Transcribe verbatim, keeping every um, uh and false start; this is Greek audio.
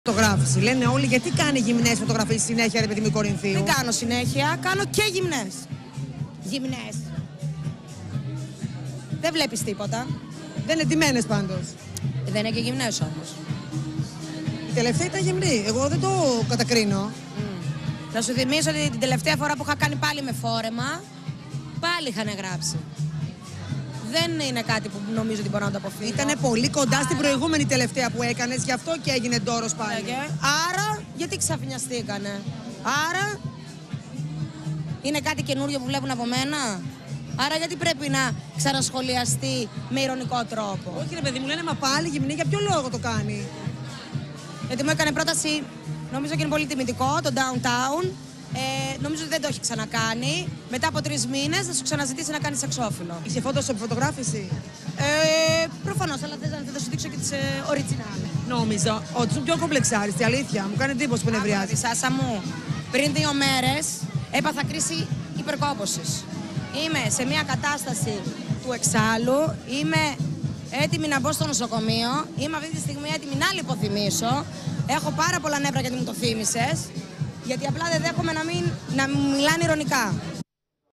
Φωτογράφηση. Λένε όλοι γιατί κάνει γυμνές φωτογραφίες συνέχεια, ρε παιδί μου, Κορινθίου. Δεν κάνω συνέχεια, κάνω και γυμνές. Γυμνές. Δεν βλέπεις τίποτα. Δεν είναι ντυμένες πάντως. Δεν είναι και γυμνές όμως. Η τελευταία ήταν γυμνή. Εγώ δεν το κατακρίνω. Mm. Να σου θυμίσω ότι την τελευταία φορά που είχα κάνει πάλι με φόρεμα, πάλι είχαν γράψει. Δεν είναι κάτι που νομίζω ότι μπορώ να το αποφύγω. Ήτανε πολύ κοντά Άρα... στην προηγούμενη τελευταία που έκανες, γι' αυτό και έγινε ντόρος πάλι. Okay. Άρα, γιατί ξαφνιαστήκανε. Άρα, είναι κάτι καινούριο που βλέπουν από μένα. Άρα, γιατί πρέπει να ξανασχολιαστεί με ηρωνικό τρόπο. Όχι, ρε παιδί μου, λένε μα πάλι γυμνή, για ποιο λόγο το κάνει. Γιατί μου έκανε πρόταση, νομίζω και είναι πολύ τιμητικό, το Downtown. Ε, νομίζω ότι δεν το έχει ξανακάνει. Μετά από τρεις μήνες θα σου ξαναζητήσει να κάνει εξώφυλλο. Είχε Photoshop φωτογράφηση. Ε, προφανώς, αλλά θες να σου δείξω και τις ε, original. Νόμιζα ότι ήσουν πιο κομπλεξάριστη, αλήθεια. Μου κάνει εντύπωση που νευριάζει. Σάσα μου, πριν δύο μέρες έπαθα κρίση υπερκόπωσης. Είμαι σε μια κατάσταση του εξάλλου, είμαι έτοιμη να μπω στο νοσοκομείο, είμαι αυτή τη στιγμή έτοιμη να λιποθυμίσω. Έχω πάρα πολλά νεύρα γιατί μου το θύμισες, γιατί απλά δεν δέχομαι να, μην, να μιλάνε ειρωνικά.